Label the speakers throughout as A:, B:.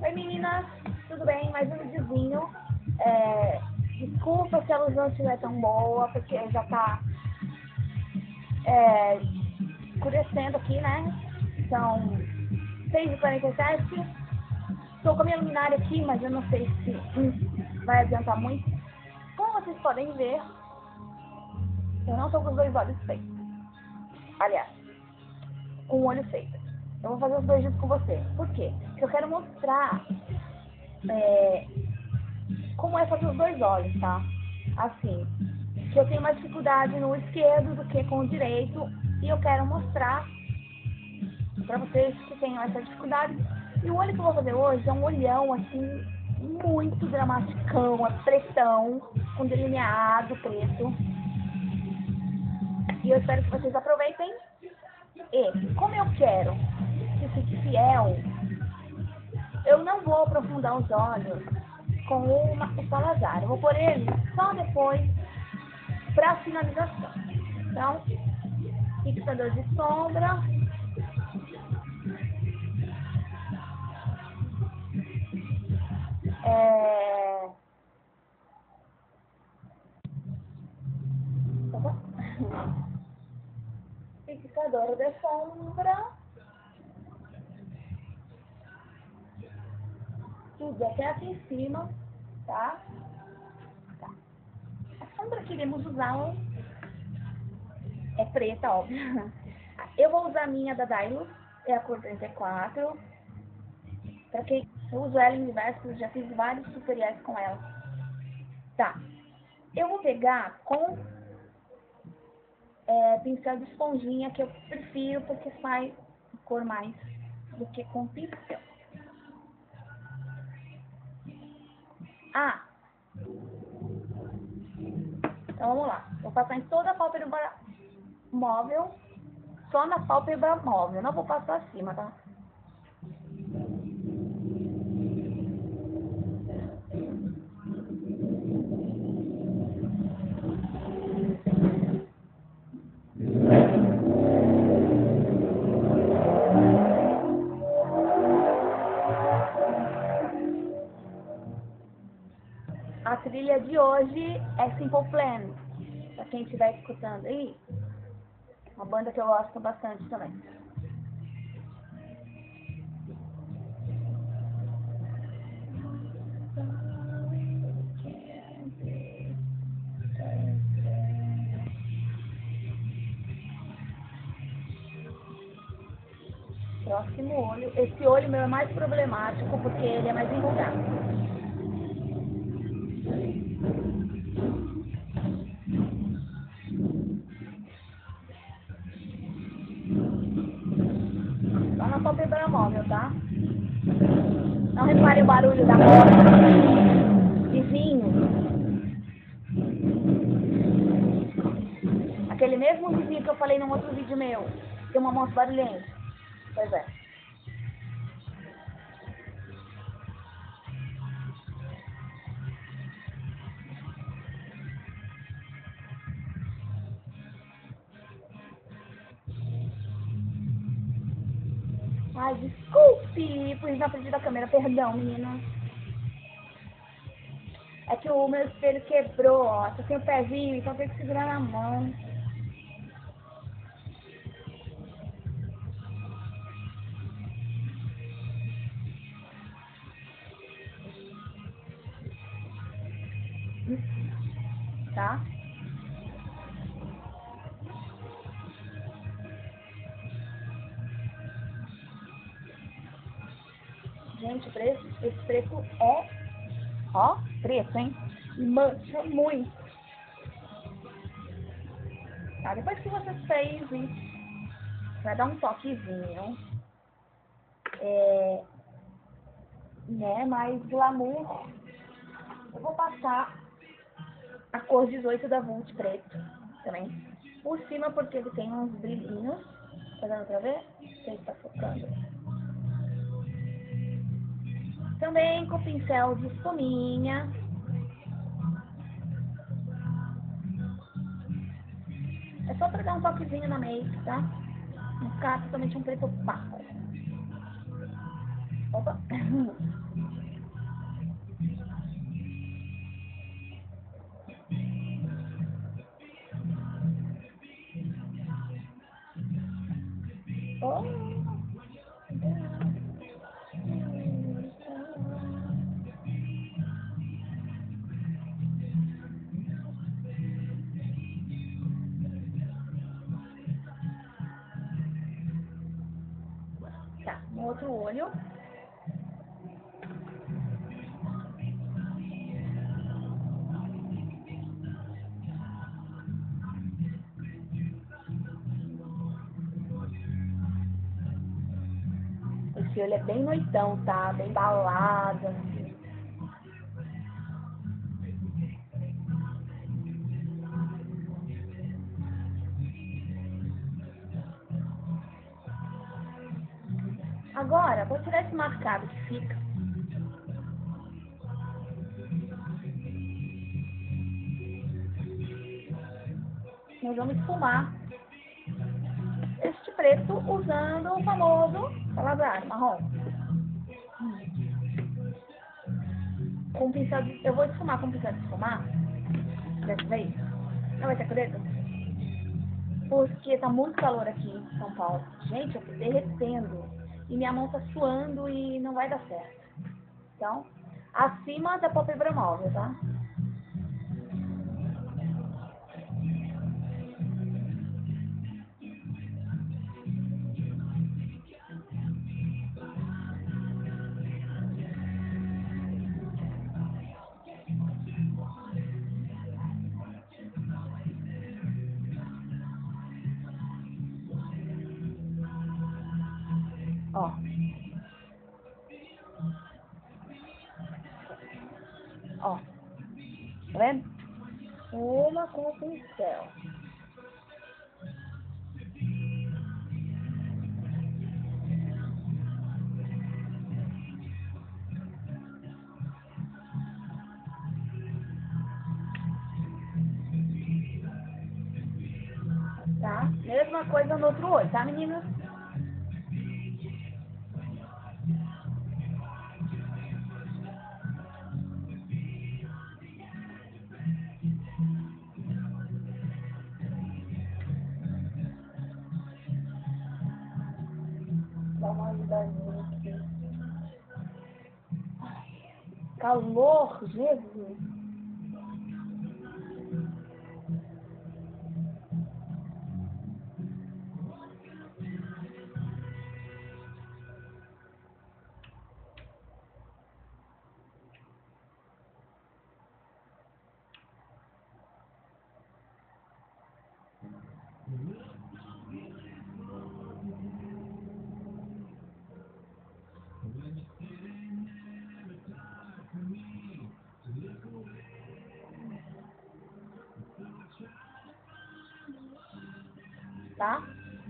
A: Oi meninas, tudo bem? Mais um videozinho. Desculpa se a luz não estiver tão boa, porque já tá escurecendo aqui, né? São 6h47. Estou com a minha luminária aqui, mas eu não sei se vai adiantar muito. Como vocês podem ver, eu não estou com os dois olhos feitos. Aliás, um olho feito. Eu vou fazer os dois juntos com você. Por quê? Porque eu quero mostrar como é fazer os dois olhos, tá? Assim, que eu tenho mais dificuldade no esquerdo do que com o direito. E eu quero mostrar pra vocês que tenham essa dificuldade. E o olho que eu vou fazer hoje é um olhão, assim, muito dramaticão, pretão, com delineado preto. E eu espero que vocês aproveitem. E, como eu quero que fique fiel, eu não vou aprofundar os olhos com o Salazar. Eu vou pôr ele só depois para finalização. Então, fixador de sombra. Fixador de sombra. Tudo até aqui em cima, tá? A sombra que iremos usar é preta, óbvio. Eu vou usar a minha da Dylos, é a cor 34. Pra quem eu uso ela em diversos, já fiz vários tutoriais com ela. Tá. Eu vou pegar com pincel de esponjinha, que eu prefiro porque sai cor mais do que com pincel. Então vamos lá. Vou passar em toda a pálpebra móvel, só na pálpebra móvel. Não vou passar acima, tá? A trilha de hoje é Simple Plan. Pra quem estiver escutando aí, uma banda que eu gosto bastante também. Próximo olho. Esse olho meu é mais problemático porque ele é mais enrugado. Só na pálpebra móvel, tá? Não repare o barulho da porta. Vizinho. Aquele mesmo vizinho que eu falei num outro vídeo meu. Tem uma moto barulhenta. Pois é. Ai, desculpe, pus na frente da câmera, perdão, menina. É que o meu espelho quebrou, ó. Tô sem o pezinho, então tem que segurar na mão. Tá? Gente, esse preto é, ó, preto, hein? Mancha muito. Tá? Depois que você fez isso, vai dar um toquezinho. Né? Mais glamour. Eu vou passar a cor 18 da Vult preto também. Por cima, porque ele tem uns brilhinhos. Tá dando pra ver? Não sei se tá focando. Também com pincel de espuminha. É só pra dar um toquezinho na make, tá? Não ficar totalmente um preto opaco. Opa. Oh. Tá, no outro olho. Esse olho é bem noitão, tá? Bem balado, assim. Agora, vou tirar esse marcado que fica. Nós vamos esfumar este preto usando o famoso palavrário marrom. Com pincel de... Eu vou esfumar com pincel de esfumar. Dessa vez. Não vai ser preto? Porque tá muito calor aqui em São Paulo. Gente, eu tô derretendo. E minha mão tá suando e não vai dar certo. Então, acima da pálpebra móvel, tá? Ó. Ó. Tá vendo? Uma com o pincel. Tá? Mesma coisa no outro olho, tá, meninas? Dá uma ajudadinha aqui. Ai, calor, Jesus. Tá?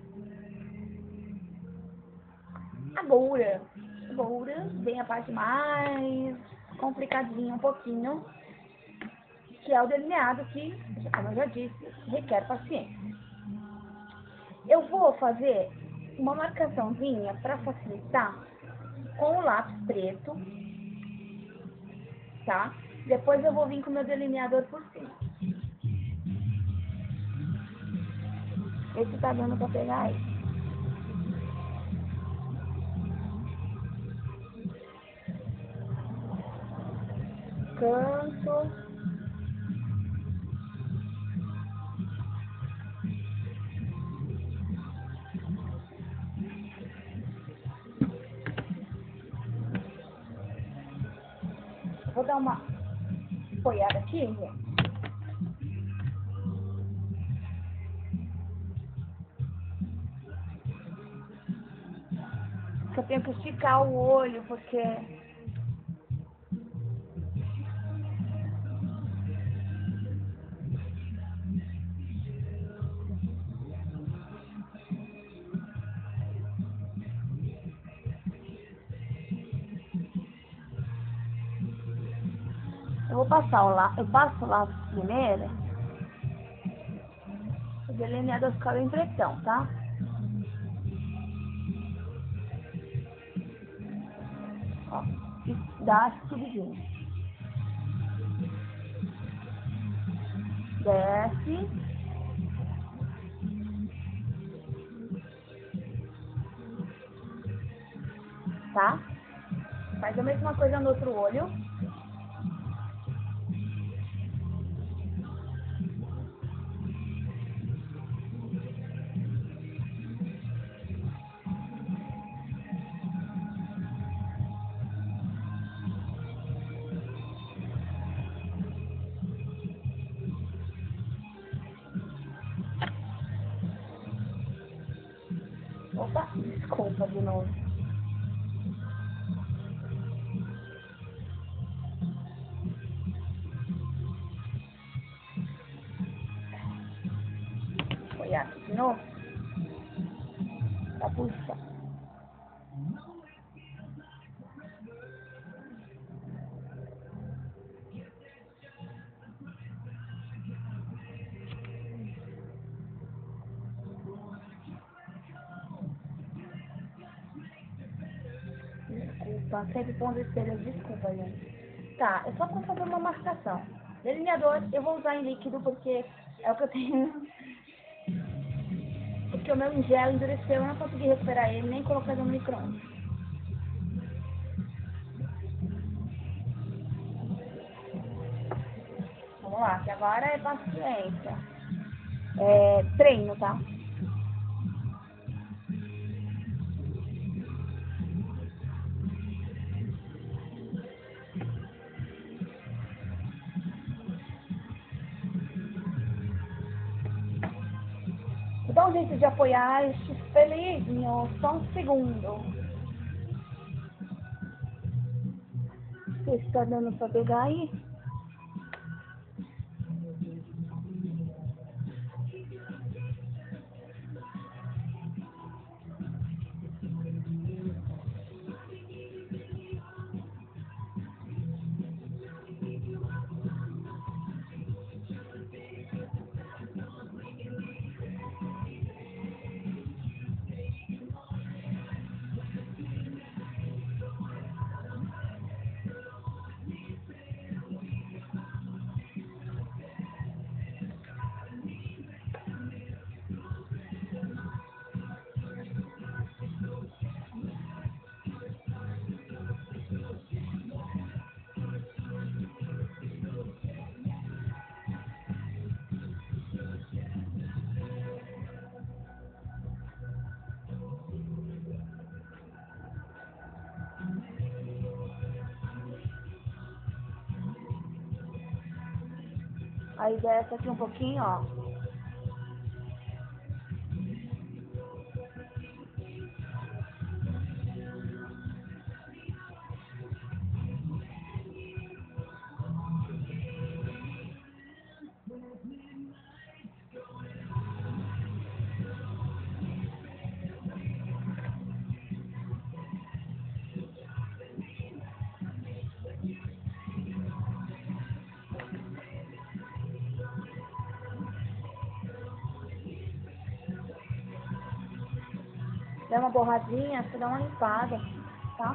A: Agora vem a parte mais complicadinha um pouquinho, que é o delineado que, como eu já disse, requer paciência. Eu vou fazer uma marcaçãozinha para facilitar com o lápis preto, tá? Depois eu vou vir com o meu delineador por cima. Esse tá dando para pegar aí. Canto. Vou dar uma apoiada aqui, gente. Eu tenho que esticar o olho, porque... Eu vou passar o lápis, eu passo o lápis primeiro. O delineador fica bem pretão, tá? Ó, e dá essa subidinha. Desce. Tá? Faz a mesma coisa no outro olho. Opa, desculpa de novo. Foi aqui de novo. Tá puxando. Desculpa, sempre pondo espelho, desculpa, gente. Tá, é só pra fazer uma marcação. Delineador, eu vou usar em líquido porque é o que eu tenho. Porque o meu em gel endureceu, eu não consegui recuperar ele, nem colocar no micro-ondas. Vamos lá, que agora é paciência. É treino, tá? Vou dar um jeito de apoiar este espelhinho, só um segundo. Se está dando pra pegar aí? Aí desce aqui um pouquinho, ó. Dá uma borradinha, você dá uma limpada, tá?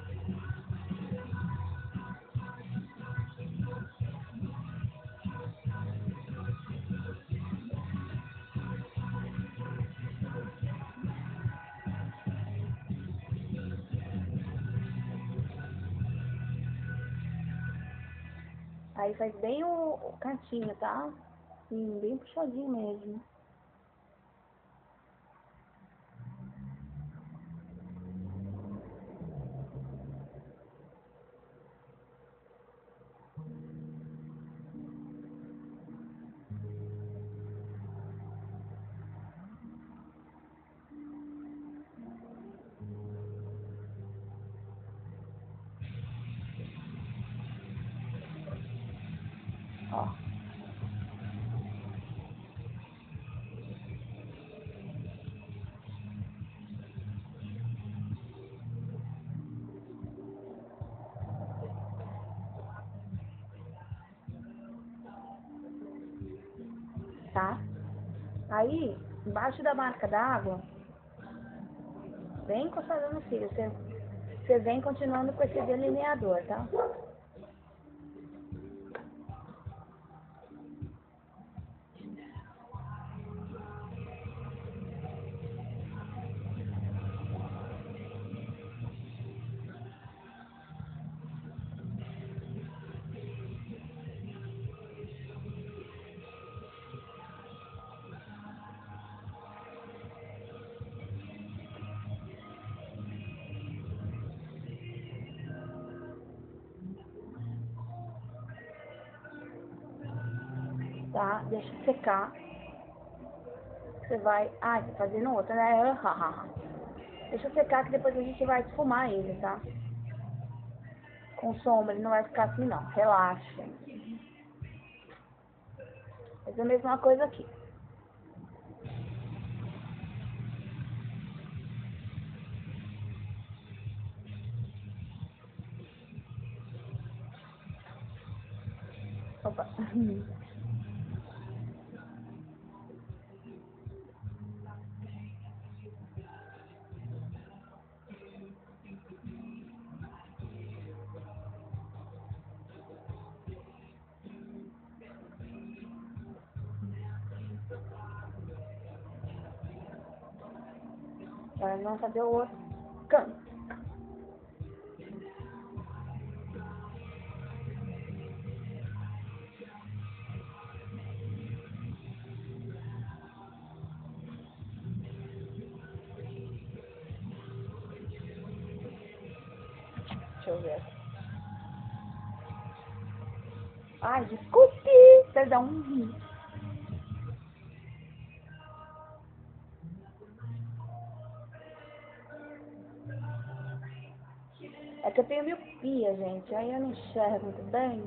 A: Aí faz bem o cantinho, tá? Sim, bem puxadinho mesmo. Ó. Tá? Aí, embaixo da marca d'água, bem encostada no cílio, você você vem continuando com esse delineador, tá? Tá? Deixa secar. Você vai... Ah, tá fazendo outra, né? Deixa secar que depois a gente vai esfumar ele, tá? Com sombra, ele não vai ficar assim não. Relaxa. Faz a mesma coisa aqui. Opa. Agora vamos fazer o outro canto. Deixa eu ver. Ai, desculpe. Perdão. É que eu tenho miopia, gente. Aí eu não enxergo muito bem.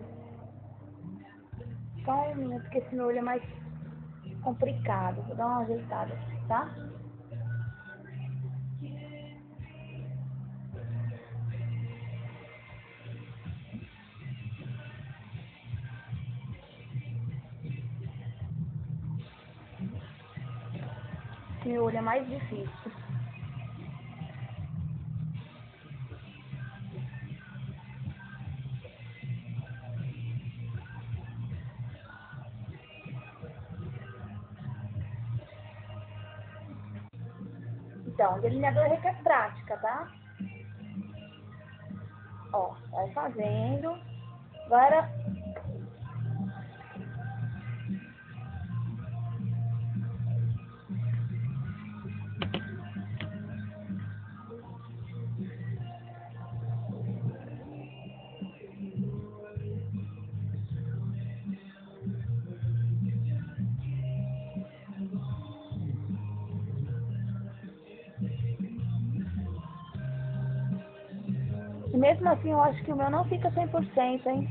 A: Só um minuto, porque esse meu olho é mais complicado. Vou dar uma ajeitada aqui, tá? Esse meu olho é mais difícil. Então, o delineador requer prática, tá? Ó, vai fazendo. Agora, e mesmo assim eu acho que o meu não fica 100%, hein?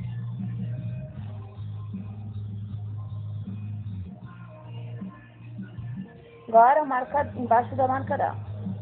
A: Agora marca embaixo da marcarão.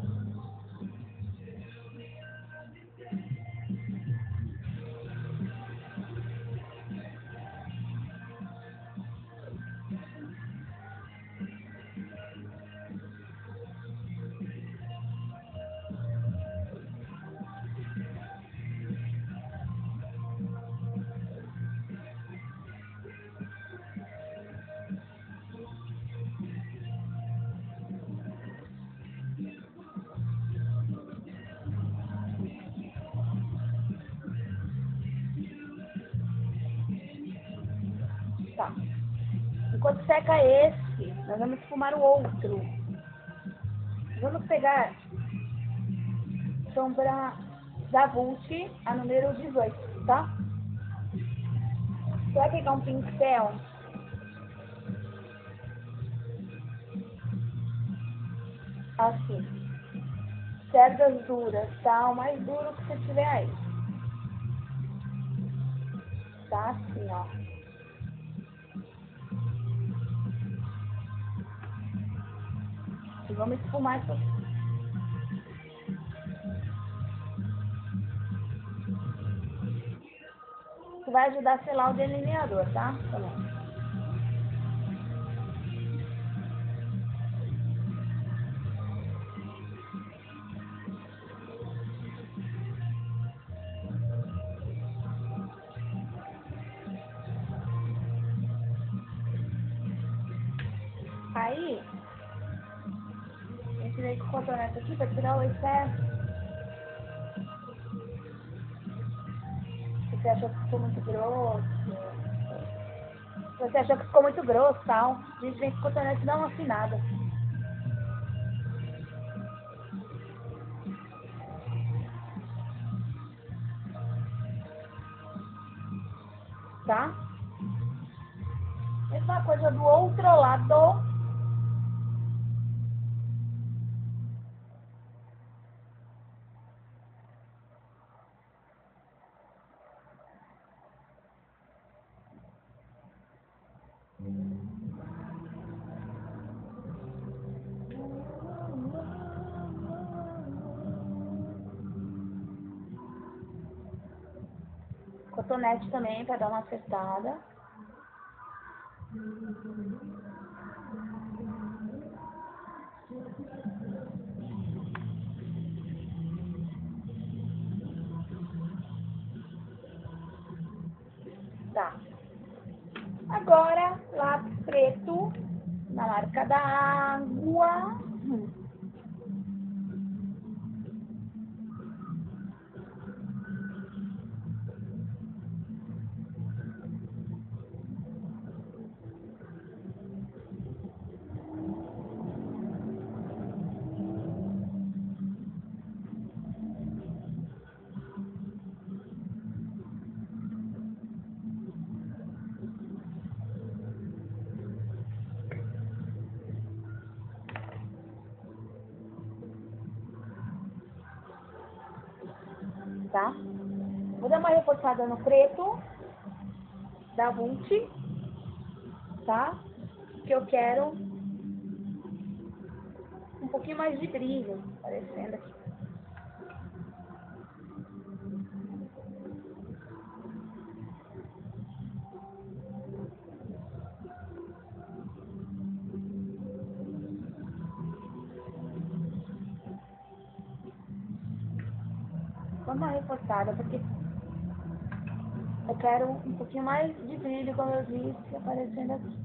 A: Tá. Enquanto seca esse, nós vamos esfumar o outro. Vamos pegar sombra da Vult, a número 18, tá? Você vai pegar um pincel assim, cerdas duras, tá? O mais duro que você tiver aí. Tá assim, ó. E vamos esfumar isso aqui. Isso vai ajudar a selar o delineador, tá? Também. Aí, eu tirei com o cotonete aqui pra tirar o excesso. Você achou que ficou muito grosso? Você achou que ficou muito grosso, tal? A gente vem com o cotonete dar uma afinada. Tá? Mesma coisa do outro lado. Cotonete também para dar uma acertada. Tá. Agora, lápis preto na marca da água. Tá? Vou dar uma reforçada no preto da Vult, tá? Que eu quero um pouquinho mais de brilho aparecendo aqui. Vamos uma reforçada, porque eu quero um pouquinho mais de brilho, como eu disse, aparecendo aqui.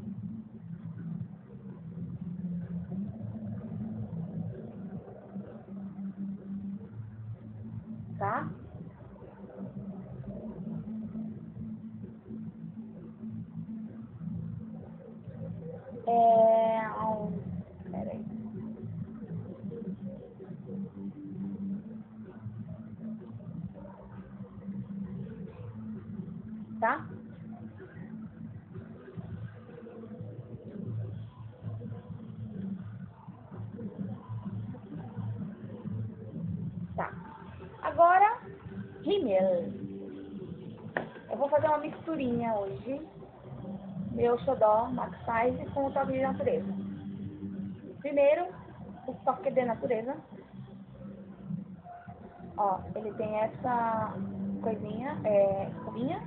A: Tá? Peraí. Tá? Tá. Agora, rímel. Eu vou fazer uma misturinha hoje. Meu xodó Max Size com o toque de natureza. Primeiro, o toque de natureza. Ó, ele tem essa coisinha, espuminha.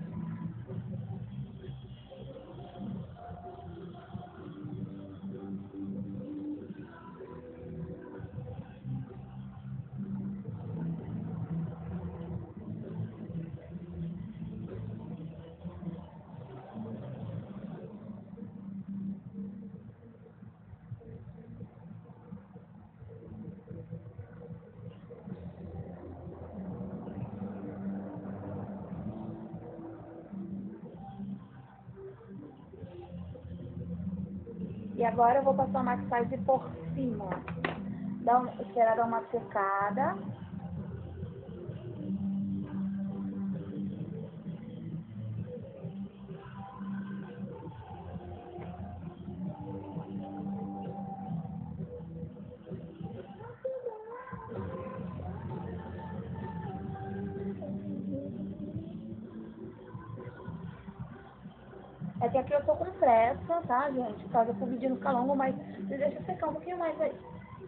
A: E agora eu vou passar o Max Size por cima. Esperar dar uma secada. É que aqui eu tô com pressa, tá, gente? Por causa do vídeo não ficar longo, mas você deixa secar um pouquinho mais aí.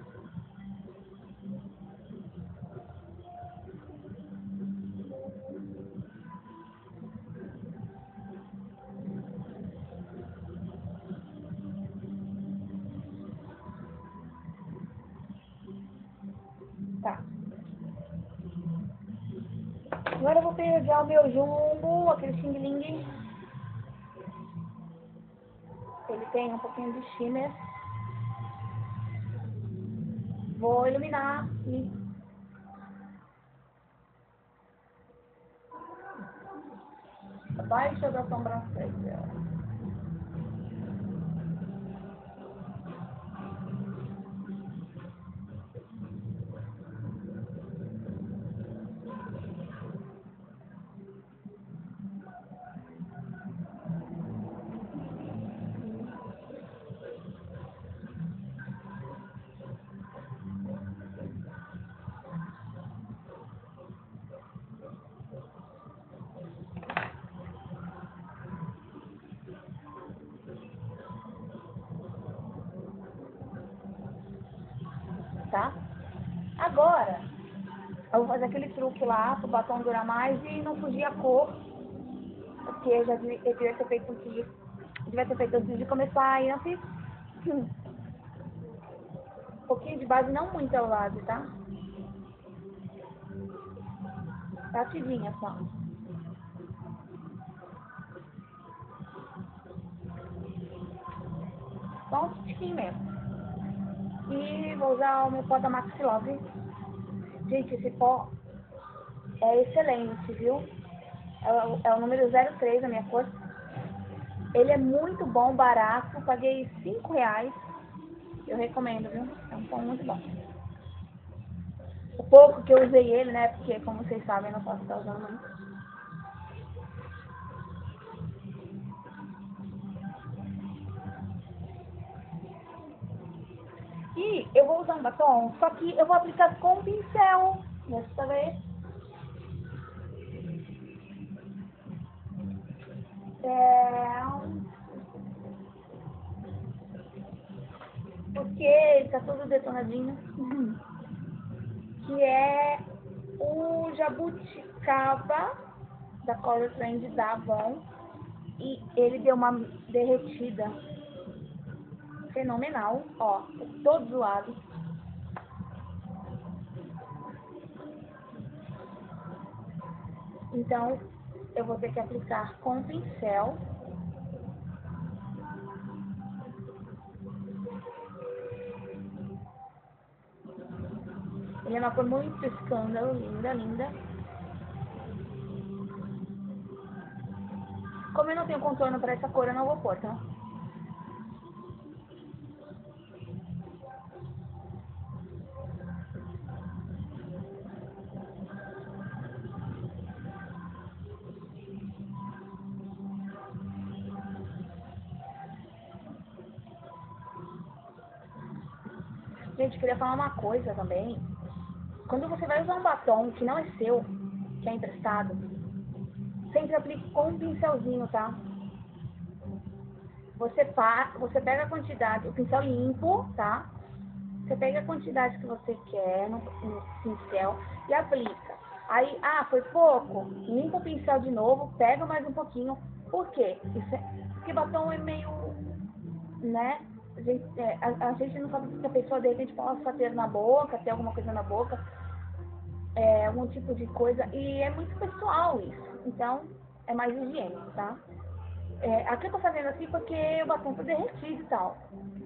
A: Tá. Agora eu vou pegar o meu jumbo, aquele Xing Ling. Ele tem um pouquinho de shimmer. Vou iluminar e abaixo da sobrancelha. Tá? Agora, eu vou fazer aquele truque lá, pro batom durar mais e não fugir a cor, porque eu devia ter feito antes de começar e não fiz. Um pouquinho de base, não muito ao lado, tá? Batidinha só. Só um tiquinho mesmo. E vou usar o meu pó da Maxi Love. Gente, esse pó é excelente, viu? É o número 03 da minha cor. Ele é muito bom, barato. Paguei R$5. Eu recomendo, viu? É um pó muito bom. O pouco que eu usei ele, né? Porque, como vocês sabem, eu não posso estar usando muito. E eu vou usar um batom, só que eu vou aplicar com pincel. Dessa vez. Porque ele tá todo detonadinho. Que é o Jabuticaba da Color Trend da Avon. E ele deu uma derretida fenomenal. Ó, todo zoado. Então, eu vou ter que aplicar com pincel. Ele é uma cor muito escândalo, linda, linda. Como eu não tenho contorno para essa cor, eu não vou pôr, tá? Gente, queria falar uma coisa também. Quando você vai usar um batom que não é seu, que é emprestado, sempre aplique com um pincelzinho, tá? Você pega a quantidade, o pincel limpo, tá? Você pega a quantidade que você quer no pincel e aplica. Aí, foi pouco? Limpa o pincel de novo, pega mais um pouquinho. Por quê? Porque batom é meio, né? A gente não sabe se a pessoa de repente possa ter na boca, ter alguma coisa na boca, algum tipo de coisa. E é muito pessoal isso. Então, é mais higiênico, tá? Aqui eu tô fazendo assim porque o batom tá derretido e tal.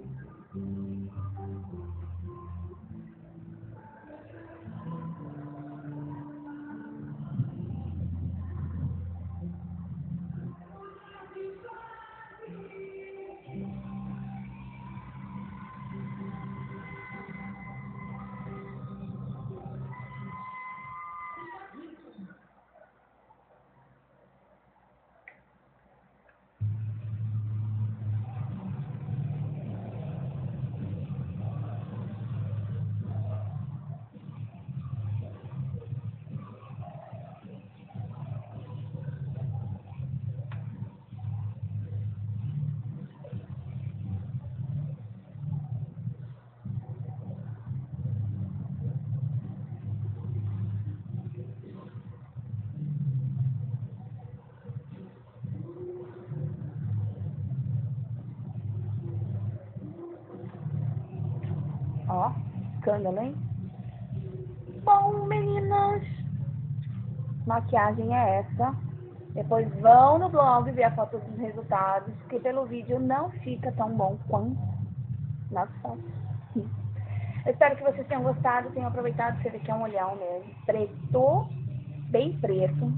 A: Ó, escândalo, hein? Bom, meninas, maquiagem é essa. Depois vão no blog ver a foto dos resultados, porque pelo vídeo não fica tão bom quanto nas fotos. Eu espero que vocês tenham gostado, tenham aproveitado. Você vê que é um olhão mesmo. Preto, bem preto.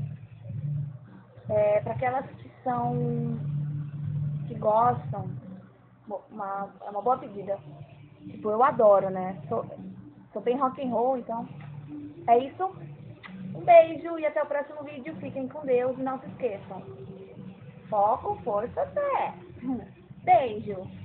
A: Para aquelas que gostam, é uma boa pedida. Tipo, eu adoro, né? Sou bem rock and roll, então é isso. Um beijo e até o próximo vídeo. Fiquem com Deus e não se esqueçam. Foco, força, fé. Beijo.